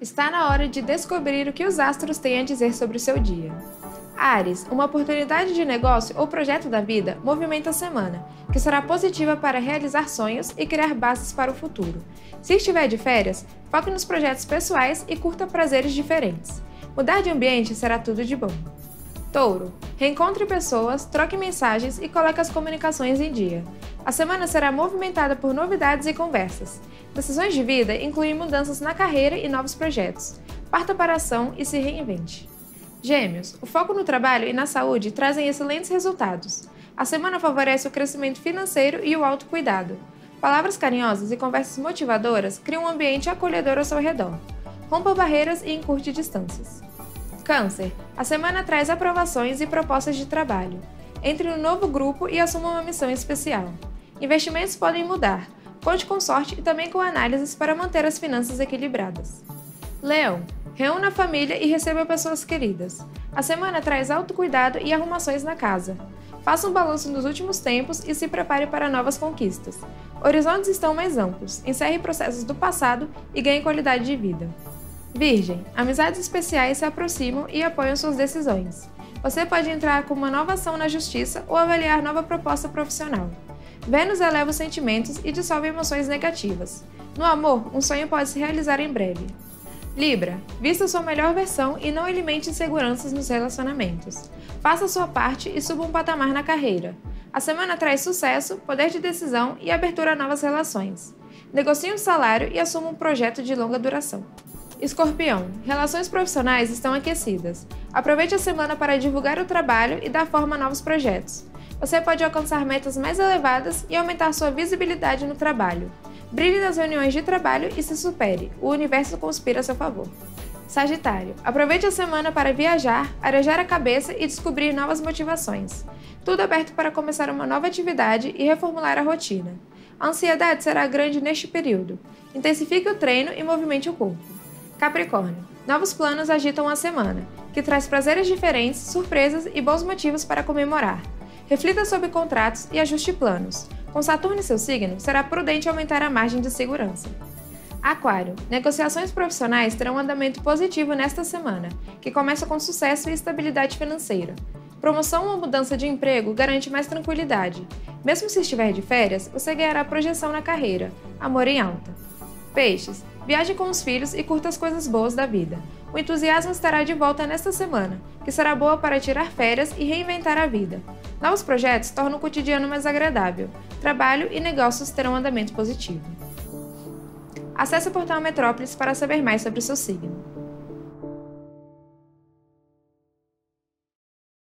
Está na hora de descobrir o que os astros têm a dizer sobre o seu dia. Áries, uma oportunidade de negócio ou projeto da vida movimenta a semana, que será positiva para realizar sonhos e criar bases para o futuro. Se estiver de férias, foque nos projetos pessoais e curta prazeres diferentes. Mudar de ambiente será tudo de bom. Touro, reencontre pessoas, troque mensagens e coloque as comunicações em dia. A semana será movimentada por novidades e conversas. Decisões de vida incluem mudanças na carreira e novos projetos. Parta para a ação e se reinvente. Gêmeos, o foco no trabalho e na saúde trazem excelentes resultados. A semana favorece o crescimento financeiro e o autocuidado. Palavras carinhosas e conversas motivadoras criam um ambiente acolhedor ao seu redor. Rompa barreiras e encurte distâncias. Câncer, a semana traz aprovações e propostas de trabalho. Entre no novo grupo e assuma uma missão especial. Investimentos podem mudar. Conte com sorte e também com análises para manter as finanças equilibradas. Leão, reúna a família e receba pessoas queridas. A semana traz autocuidado e arrumações na casa. Faça um balanço dos últimos tempos e se prepare para novas conquistas. Horizontes estão mais amplos, encerre processos do passado e ganhe qualidade de vida. Virgem, amizades especiais se aproximam e apoiam suas decisões. Você pode entrar com uma nova ação na justiça ou avaliar nova proposta profissional. Vênus eleva os sentimentos e dissolve emoções negativas. No amor, um sonho pode se realizar em breve. Libra, vista sua melhor versão e não alimente inseguranças nos relacionamentos. Faça sua parte e suba um patamar na carreira. A semana traz sucesso, poder de decisão e abertura a novas relações. Negocie um salário e assuma um projeto de longa duração. Escorpião, relações profissionais estão aquecidas. Aproveite a semana para divulgar o trabalho e dar forma a novos projetos. Você pode alcançar metas mais elevadas e aumentar sua visibilidade no trabalho. Brilhe nas reuniões de trabalho e se supere. O universo conspira a seu favor. Sagitário, aproveite a semana para viajar, arejar a cabeça e descobrir novas motivações. Tudo aberto para começar uma nova atividade e reformular a rotina. A ansiedade será grande neste período. Intensifique o treino e movimente o corpo. Capricórnio, novos planos agitam a semana, que traz prazeres diferentes, surpresas e bons motivos para comemorar. Reflita sobre contratos e ajuste planos. Com Saturno em seu signo, será prudente aumentar a margem de segurança. Aquário, negociações profissionais terão um andamento positivo nesta semana, que começa com sucesso e estabilidade financeira. Promoção ou mudança de emprego garante mais tranquilidade. Mesmo se estiver de férias, você ganhará projeção na carreira, amor em alta. Peixes, viaje com os filhos e curta as coisas boas da vida. O entusiasmo estará de volta nesta semana, que será boa para tirar férias e reinventar a vida. Novos projetos tornam o cotidiano mais agradável. Trabalho e negócios terão andamento positivo. Acesse o portal Metrópolis para saber mais sobre o seu signo.